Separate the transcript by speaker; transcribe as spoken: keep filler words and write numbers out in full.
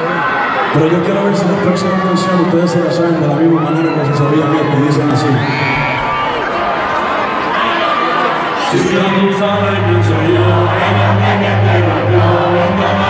Speaker 1: Pero yo quiero ver si la próxima canción ustedes se la saben de la misma manera que se sabían esta, y dicen así. Si ya tú sabes quién soy yo,